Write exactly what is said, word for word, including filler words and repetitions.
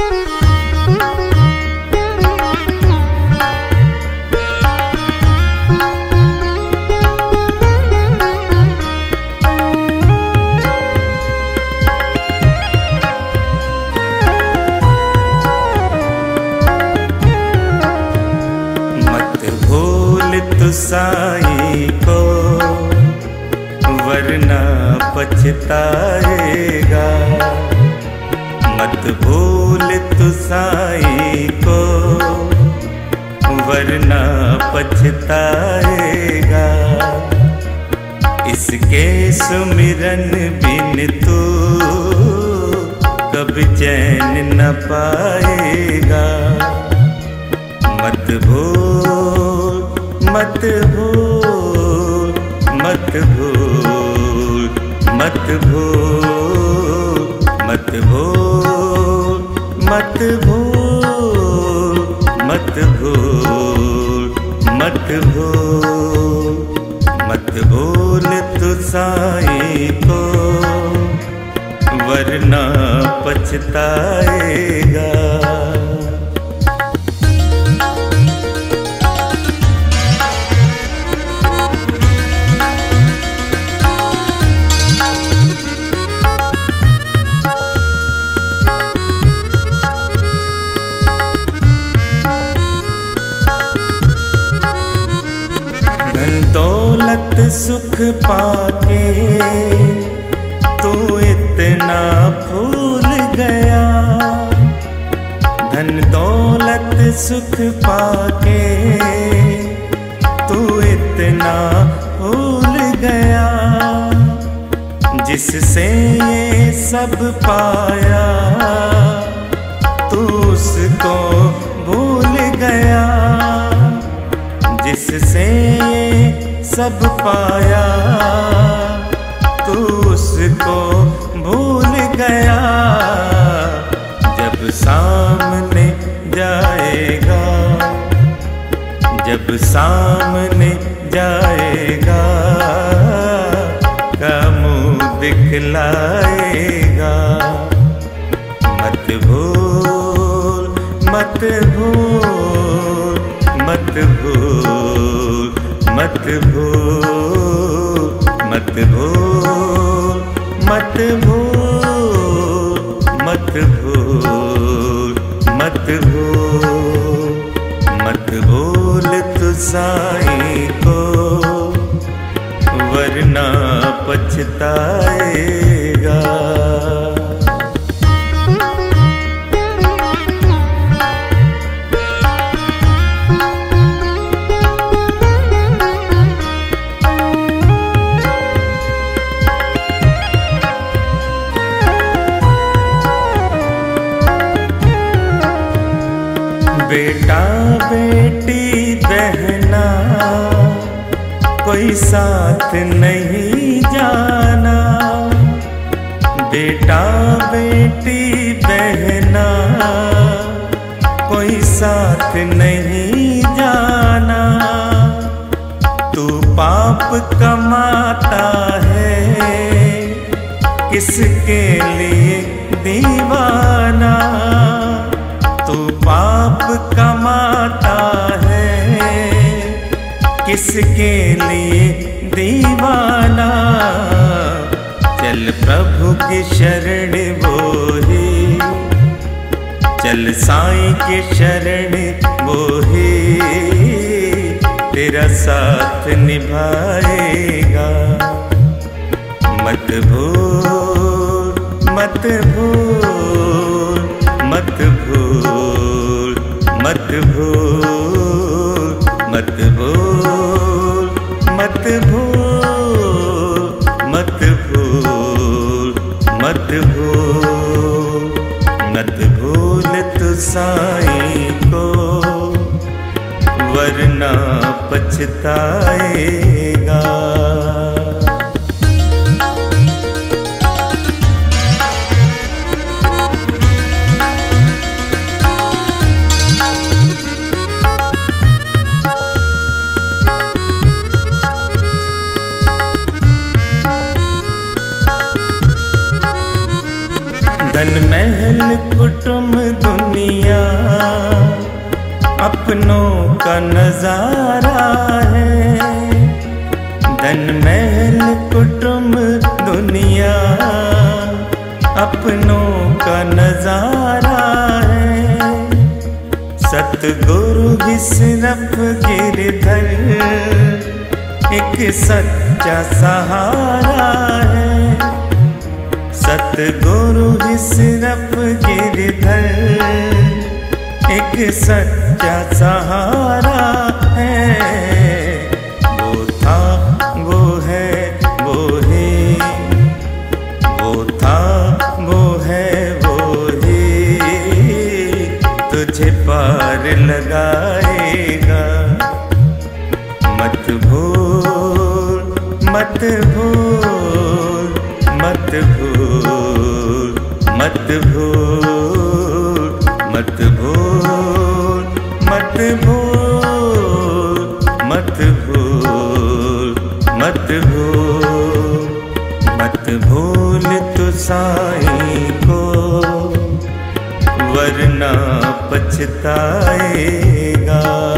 साईं को वरना पछताएगा। मत भूल तू साईं को वरना पछताएगा। इसके सुमिरन बिन तू कभी चैन न पाएगा। मत भूल मत भूल मत भूल मत भूल मत भूल मत भूल मत भूल मत भूल मत भूल तू साईं को वरना पछताएगा। दौलत सुख पाके तू इतना भूल गया। धन दौलत सुख पाके तू इतना भूल गया। जिससे ये सब पाया तू उसको भूल गया। जिससे सब पाया तू उसको भूल गया। जब सामने जाएगा जब सामने जाएगा का मुँह दिखलाएगा। मत भूल मत भूल मत भूल मत भूल मत भूल मत भूल मत भूल मत भूल मत भूल तू साईं को वरना पछताएगा। बेटा बेटी बहना कोई साथ नहीं जाना। बेटा बेटी बहना कोई साथ नहीं जाना। तू पाप कमाता है किसके लिए दीवाना। तू पाप कमाता है किसके लिए दीवाना। चल प्रभु की शरण वो ही चल साईं की शरण वो ही तेरा साथ निभाएगा। मत भूल मत भूल मत भूल मत भूल मत भूल मत भूल मत भूल मत भूल मत भूल तू साईं को वरना पछताएगा। धन में महल कुटुम दुनिया अपनों का नजारा है। धन महल कुटुम दुनिया अपनों का नजारा है। सतगुरु ही सिर्फ गिरधर एक सच्चा सहारा है। सतगुरु ही सिर्फ गिरधर एक सच्चा सहारा है। वो था वो है वो है, वो था वो है वो है, तुझे पार लगाएगा। मत भूल मत भूल मत भूल मत भूल मत भूल मत भूल मत भूल मत भूल मत भूल तू साईं को, वरना पछताएगा।